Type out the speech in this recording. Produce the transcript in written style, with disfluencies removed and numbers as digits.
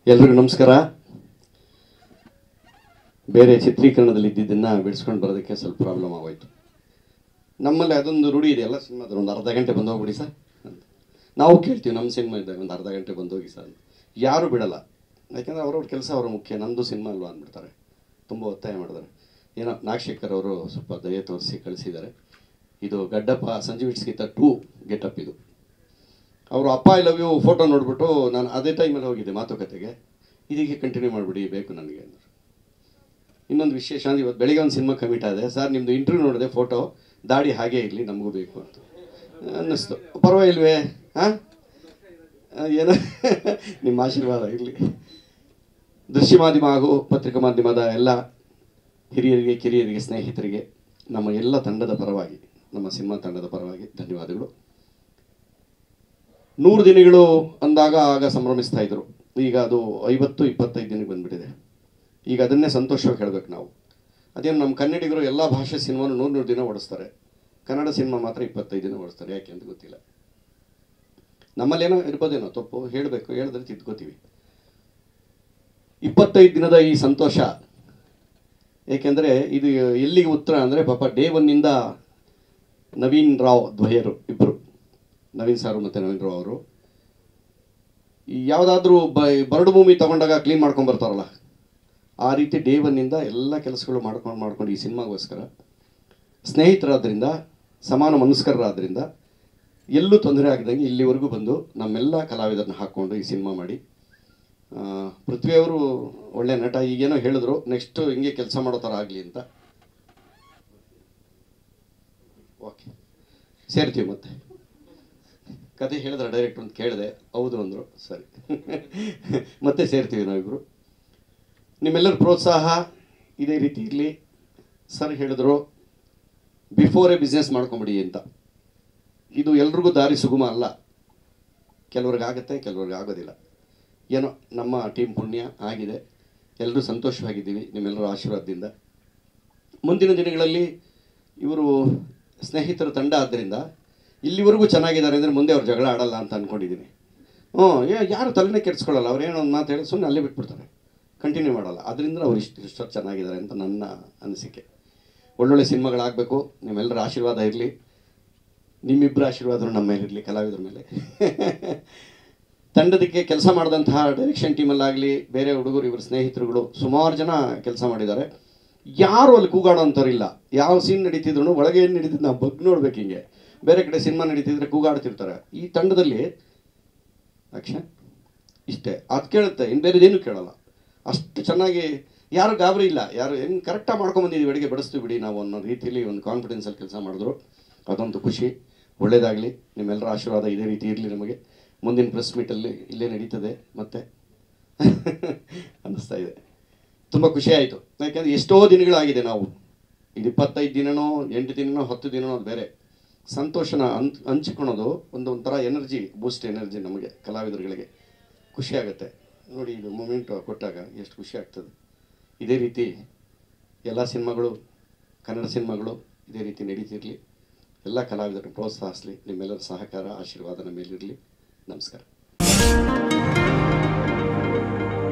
ಎಲ್ರಿಗೂ ನಮಸ್ಕಾರ. ಬೇರೆ ಚಿತ್ರೀಕರಣದಲ್ಲಿ ಇದ್ದಿದ್ದನ್ನು ಬಿಡಿಸ್ಕೊಂಡು ಬರೋದಕ್ಕೆ ಸ್ವಲ್ಪ ಪ್ರಾಬ್ಲಮ್ ಆಗೋಯ್ತು. ನಮ್ಮಲ್ಲಿ ಅದೊಂದು ರೂಢಿ ಇದೆ, ಎಲ್ಲ ಸಿನಿಮಾದ್ರು ಒಂದು ಅರ್ಧ ಗಂಟೆ ಬಂದು ಹೋಗ್ಬಿಡಿ ಸರ್ ಅಂತ ನಾವು ಕೇಳ್ತೀವಿ. ನಮ್ಮ ಸಿನಿಮಾ ಇದ್ದಾಗ ಒಂದು ಅರ್ಧ ಗಂಟೆ ಬಂದು ಹೋಗಿ ಸರ್, ಯಾರು ಬಿಡಲ್ಲ. ಯಾಕೆಂದರೆ ಅವ್ರವ್ರ ಕೆಲಸ ಅವ್ರ ಮುಖ್ಯ, ನಮ್ಮದು ಸಿನಿಮಾ ಅಲ್ವಾ ಅಂದ್ಬಿಡ್ತಾರೆ, ತುಂಬ ಒತ್ತಾಯ ಮಾಡಿದ್ದಾರೆ. ಏನೋ ನಾಗಶೇಖರ್ ಅವರು ಸ್ವಲ್ಪ ದಯೆ ತೋರಿಸಿ ಕಳಿಸಿದ್ದಾರೆ. ಇದು ಗಡ್ಡಪ್ಪ ಸಂಜೀವ್ ಇಟ್ಸ್ಗಿಂತ 2 ಗೆಟಪ್ ಇದು. ಅವರು ಅಪ್ಪ ಐ ಲವ್ ಯು ಫೋಟೋ ನೋಡಿಬಿಟ್ಟು ನಾನು ಅದೇ ಟೈಮಲ್ಲಿ ಹೋಗಿದ್ದೆ ಮಾತುಕತೆಗೆ, ಇದಕ್ಕೆ ಕಂಟಿನ್ಯೂ ಮಾಡಿಬಿಡಿ ಬೇಕು ನನಗೆ ಅಂದರು. ಇನ್ನೊಂದು ವಿಶೇಷ ಅಂದರೆ ಇವತ್ತು ಬೆಳಿಗ್ಗೆ ಒಂದು ಸಿನಿಮಾ ಕಮಿಟ್ ಆದೆ ಸರ್, ನಿಮ್ಮದು ಇಂಟರ್ವ್ಯೂ ನೋಡಿದೆ, ಫೋಟೋ ದಾಡಿ ಹಾಗೇ ಇರಲಿ ನಮಗೂ ಬೇಕು ಅಂತ ಅನ್ನಿಸ್ತು. ಪರವಾಗಿಲ್ವೇ? ಹಾಂ, ಏನೋ ನಿಮ್ಮ ಆಶೀರ್ವಾದ ಇರಲಿ. ದೃಶ್ಯ ಮಾಧ್ಯಮ ಹಾಗೂ ಪತ್ರಿಕಾ ಮಾಧ್ಯಮದ ಎಲ್ಲ ಹಿರಿಯರಿಗೆ, ಕಿರಿಯರಿಗೆ, ಸ್ನೇಹಿತರಿಗೆ ನಮ್ಮ ಎಲ್ಲ ತಂಡದ ಪರವಾಗಿ, ನಮ್ಮ ಸಿನಿಮಾ ತಂಡದ ಪರವಾಗಿ ಧನ್ಯವಾದಗಳು. 100 ದಿನಗಳು ಅಂದಾಗ ಆಗ ಸಂಭ್ರಮಿಸ್ತಾ ಇದ್ರು. ಈಗ ಅದು 50-25 ದಿನಕ್ಕೆ ಬಂದುಬಿಟ್ಟಿದೆ. ಈಗ ಅದನ್ನೇ ಸಂತೋಷವಾಗಿ ಹೇಳಬೇಕು ನಾವು. ಅದೇನು ನಮ್ಮ ಕನ್ನಡಿಗರು ಎಲ್ಲ ಭಾಷೆ ಸಿನಿಮಾನು 100 ದಿನ ಓಡಿಸ್ತಾರೆ, ಕನ್ನಡ ಸಿನಿಮಾ ಮಾತ್ರ 25 ದಿನ ಓಡಿಸ್ತಾರೆ. ಯಾಕೆ ಅಂತ ಗೊತ್ತಿಲ್ಲ. ನಮ್ಮಲ್ಲೇನೋ ಇರ್ಬೋದೇನೋ ತಪ್ಪು, ಹೇಳಬೇಕು, ಹೇಳಿದ್ರೆ ತಿದ್ಕೋತೀವಿ. 25 ದಿನದ ಈ ಸಂತೋಷ ಏಕೆಂದರೆ ಇದು ಎಲ್ಲಿಗೆ ಉತ್ತರ ಅಂದರೆ, ಪಾಪ ಡೇ 1ನಿಂದ ನವೀನ್ ರಾವ್ ದ್ವಯರು ಇಬ್ಬರು, ನವೀನ್ ಸಾರು ಮತ್ತು ನವೀನ್ ರಾವ್ ಅವರು, ಯಾವುದಾದ್ರೂ ಬರಡು ಭೂಮಿ ತೊಗೊಂಡಾಗ ಕ್ಲೀನ್ ಮಾಡ್ಕೊಂಡು ಬರ್ತಾರಲ್ಲ, ಆ ರೀತಿ ಡೇ 1ನಿಂದ ಎಲ್ಲ ಕೆಲಸಗಳು ಮಾಡ್ಕೊಂಡು ಈ ಸಿನಿಮಾಗೋಸ್ಕರ ಸ್ನೇಹಿತರಾದ್ರಿಂದ, ಸಮಾನ ಮನಸ್ಕರರಾದ್ರಿಂದ, ಎಲ್ಲೂ ತೊಂದರೆ ಆಗದಂಗೆ ಇಲ್ಲಿವರೆಗೂ ಬಂದು ನಮ್ಮೆಲ್ಲ ಕಲಾವಿದರನ್ನ ಹಾಕ್ಕೊಂಡು ಈ ಸಿನಿಮಾ ಮಾಡಿ, ಪೃಥ್ವಿಯವರು ಒಳ್ಳೆ ನಟ, ಈಗೇನೋ ಹೇಳಿದ್ರು ನೆಕ್ಸ್ಟು ಹಿಂಗೆ ಕೆಲಸ ಮಾಡೋ ಥರ ಆಗಲಿ ಅಂತ. ಓಕೆ, ಸೇರ್ತೀವಿ. ಮತ್ತೆ ಕತೆ ಹೇಳಿದ್ರೆ ಡೈರೆಕ್ಟ್ ಅಂತ ಕೇಳಿದೆ, ಹೌದು ಅಂದರು, ಸರಿ ಮತ್ತೆ ಸೇರ್ತೀವಿ ನಾವಿಬ್ಬರು. ನಿಮ್ಮೆಲ್ಲರ ಪ್ರೋತ್ಸಾಹ ಇದೇ ರೀತಿ ಇರಲಿ. ಸರ್ ಹೇಳಿದ್ರು ಬಿಫೋರೇ ಬಿಸ್ನೆಸ್ ಮಾಡ್ಕೊಂಬಿಡಿ ಅಂತ. ಇದು ಎಲ್ರಿಗೂ ದಾರಿ ಸುಗಮ ಅಲ್ಲ, ಕೆಲವ್ರಿಗಾಗತ್ತೆ, ಕೆಲವ್ರಿಗೆ ಆಗೋದಿಲ್ಲ. ಏನೋ ನಮ್ಮ ಟೀಮ್ ಪುಣ್ಯ ಆಗಿದೆ, ಎಲ್ಲರೂ ಸಂತೋಷವಾಗಿದ್ದೀವಿ ನಿಮ್ಮೆಲ್ಲರ ಆಶೀರ್ವಾದದಿಂದ. ಮುಂದಿನ ದಿನಗಳಲ್ಲಿ ಇವರು ಸ್ನೇಹಿತರ ತಂಡ ಆದ್ದರಿಂದ ಇಲ್ಲಿವರೆಗೂ ಚೆನ್ನಾಗಿದ್ದಾರೆ ಅಂದರೆ ಮುಂದೆ ಅವ್ರು ಜಗಳ ಆಡಲ್ಲ ಅಂತ ಅಂದ್ಕೊಂಡಿದ್ದೀನಿ. ಯಾರು ತಲೆನೇ ಕೆಡಿಸ್ಕೊಳ್ಳಲ್ಲ, ಅವ್ರೇನೋ ಒಂದು ಮಾತು ಹೇಳಿ ಸುಮ್ಮನೆ ಅಲ್ಲೇ ಬಿಟ್ಬಿಡ್ತಾರೆ, ಕಂಟಿನ್ಯೂ ಮಾಡಲ್ಲ. ಅದರಿಂದ ಅವ್ರು ಇಷ್ಟು ಚೆನ್ನಾಗಿದ್ದಾರೆ ಅಂತ ನನ್ನ ಅನಿಸಿಕೆ. ಒಳ್ಳೊಳ್ಳೆ ಸಿನಿಮಾಗಳಾಗಬೇಕು, ನಿಮ್ಮೆಲ್ಲರ ಆಶೀರ್ವಾದ ಇರಲಿ, ನಿಮ್ಮಿಬ್ಬರ ಆಶೀರ್ವಾದರು ನಮ್ಮ ಮೇಲೆ ಇರಲಿ, ಕಲಾವಿದರ ಮೇಲೆ. ತಂಡದಕ್ಕೆ ಕೆಲಸ ಮಾಡಿದಂತಹ ಡೈರೆಕ್ಷನ್ ಟೀಮಲ್ಲಾಗಲಿ, ಬೇರೆ ಹುಡುಗರು, ಇವ್ರ ಸ್ನೇಹಿತರುಗಳು ಸುಮಾರು ಜನ ಕೆಲಸ ಮಾಡಿದ್ದಾರೆ. ಯಾರು ಅಲ್ಲಿ ಕೂಗಾಡೋ ಅಂಥವ್ರಿಲ್ಲ. ಯಾವ ಸೀನ್ ನಡೀತಿದ್ರು ಒಳಗೆ ಏನು ನಡೀತಿದ್ದು ನಾವು ಬಗ್ಗೆ ನೋಡ್ಬೇಕು. ಹಿಂಗೆ ಬೇರೆ ಕಡೆ ಸಿನಿಮಾ ನಡೀತಿದ್ರೆ ಕೂಗಾಡ್ತಿರ್ತಾರೆ. ಈ ತಂಡದಲ್ಲಿ ಆಕ್ಷನ್ ಇಷ್ಟೇ, ಅದು ಕೇಳುತ್ತೆ, ಇನ್ನು ಬೇರೆದೇನು ಕೇಳಲ್ಲ. ಅಷ್ಟು ಚೆನ್ನಾಗಿ ಯಾರು ಗಾಬರಿ ಇಲ್ಲ, ಯಾರು ಹೆಂಗೆ ಕರೆಕ್ಟಾಗಿ ಮಾಡ್ಕೊಂಬಂದಿದ್ದೀವಿ, ಅಡುಗೆ ಬಡಿಸ್ತೀವಿ ಬಿಡಿ ನಾವು ಅನ್ನೋ ರೀತಿಯಲ್ಲಿ ಒಂದು ಕಾನ್ಫಿಡೆನ್ಸಲ್ಲಿ ಕೆಲಸ ಮಾಡಿದ್ರು. ಅದೊಂದು ಖುಷಿ. ಒಳ್ಳೆಯದಾಗಲಿ, ನಿಮ್ಮೆಲ್ಲರ ಆಶೀರ್ವಾದ ಇದೇ ರೀತಿ ಇರಲಿ ನಮಗೆ. ಮುಂದಿನ ಪ್ರೆಸ್ ಮೀಟಲ್ಲಿ ಇಲ್ಲೇ ನಡೀತದೆ ಮತ್ತೆ ಅನ್ನಿಸ್ತಾ ಇದೆ. ತುಂಬ ಖುಷಿ ಆಯಿತು, ಯಾಕೆಂದರೆ ಎಷ್ಟೋ ದಿನಗಳಾಗಿದೆ ನಾವು, ಇದು 25 ದಿನನೋ 8 ದಿನನೋ 10 ದಿನನೋ ಅದು ಬೇರೆ. ಸಂತೋಷನ ಹಂಚಿಕೊಳ್ಳೋದು ಒಂಥರ ಎನರ್ಜಿ, ಬೂಸ್ಟ್ ಎನರ್ಜಿ ನಮಗೆ ಕಲಾವಿದರುಗಳಿಗೆ. ಖುಷಿ ಆಗುತ್ತೆ ನೋಡಿ, ಇದು ಮೂಮೆಂಟ್ ಕೊಟ್ಟಾಗ ಎಷ್ಟು ಖುಷಿ ಆಗ್ತದೆ. ಇದೇ ರೀತಿ ಎಲ್ಲ ಸಿನಿಮಾಗಳು, ಕನ್ನಡ ಸಿನಿಮಾಗಳು ಇದೇ ರೀತಿ ನಡೀತಿರಲಿ. ಎಲ್ಲ ಕಲಾವಿದರನ್ನು ಪ್ರೋತ್ಸಾಹಿಸಲಿ. ನಿಮ್ಮೆಲ್ಲರ ಸಹಕಾರ, ಆಶೀರ್ವಾದ ನಮ್ಮ ಮೇಲಿರಲಿ. ನಮಸ್ಕಾರ.